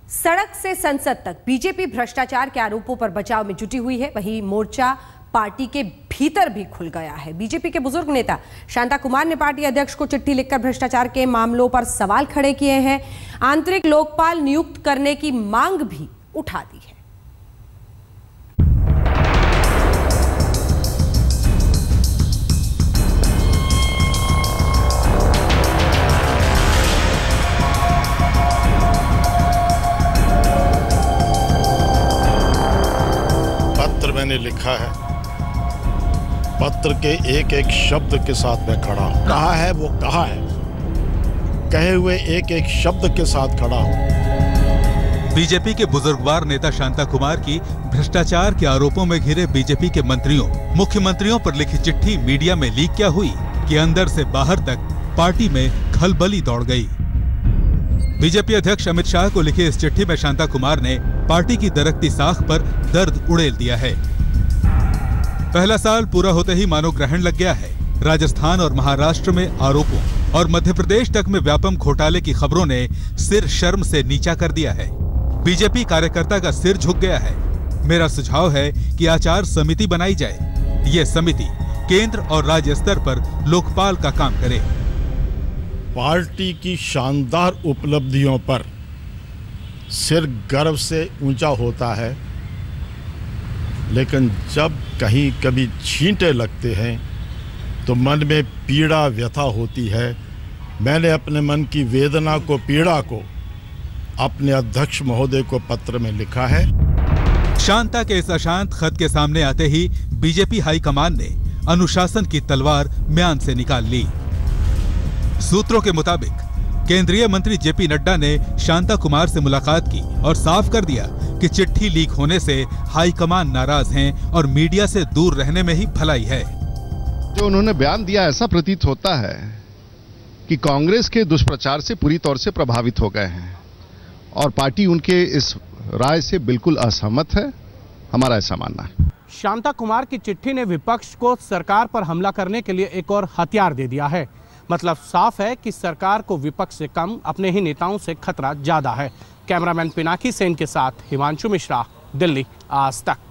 सड़क से संसद तक बीजेपी भ्रष्टाचार के आरोपों पर बचाव में जुटी हुई है। वहीं मोर्चा पार्टी के भीतर भी खुल गया है। बीजेपी के बुजुर्ग नेता शांता कुमार ने पार्टी अध्यक्ष को चिट्ठी लिखकर भ्रष्टाचार के मामलों पर सवाल खड़े किए हैं। आंतरिक लोकपाल नियुक्त करने की मांग भी उठा दी है। मैंने लिखा है, पत्र के एक एक शब्द के साथ मैं खड़ा हूं। कहा है वो कहा है, कहे हुए एक एक शब्द के साथ खड़ा हूं। बीजेपी के बुजुर्गवार नेता शांता कुमार की भ्रष्टाचार के आरोपों में घिरे बीजेपी के मंत्रियों, मुख्यमंत्रियों पर लिखी चिट्ठी मीडिया में लीक क्या हुई कि अंदर से बाहर तक पार्टी में खलबली दौड़ गई। बीजेपी अध्यक्ष अमित शाह को लिखी इस चिट्ठी में शांता कुमार ने पार्टी की दरकती साख पर दर्द उड़ेल दिया है। पहला साल पूरा होते ही मानो ग्रहण लग गया है। राजस्थान और महाराष्ट्र में आरोपों और मध्य प्रदेश तक में व्यापम घोटाले की खबरों ने सिर शर्म से नीचा कर दिया है। बीजेपी कार्यकर्ता का सिर झुक गया है। मेरा सुझाव है कि आचार समिति बनाई जाए। ये समिति केंद्र और राज्य स्तर पर लोकपाल का काम करे। पार्टी की शानदार उपलब्धियों पर सिर गर्व से ऊंचा होता है, लेकिन जब कहीं कभी छींटे लगते हैं तो मन में पीड़ा व्यथा होती है। मैंने अपने मन की वेदना को, पीड़ा को अपने अध्यक्ष महोदय को पत्र में लिखा है। शांता के इस अशांत खत के सामने आते ही बीजेपी हाईकमान ने अनुशासन की तलवार म्यान से निकाल ली। सूत्रों के मुताबिक केंद्रीय मंत्री जेपी नड्डा ने शांता कुमार से मुलाकात की और साफ कर दिया कि चिट्ठी लीक होने से हाईकमान नाराज हैं और मीडिया से दूर रहने में ही भलाई है। जो उन्होंने बयान दिया, ऐसा प्रतीत होता है कि कांग्रेस के दुष्प्रचार से पूरी तौर से प्रभावित हो गए हैं और पार्टी उनके इस राय से बिल्कुल असहमत है। हमारा ऐसा मानना है। शांता कुमार की चिट्ठी ने विपक्ष को सरकार पर हमला करने के लिए एक और हथियार दे दिया है। मतलब साफ है कि सरकार को विपक्ष से कम अपने ही नेताओं से खतरा ज्यादा है। कैमरामैन पिनाकी सेन के साथ हिमांशु मिश्रा, दिल्ली, आज तक।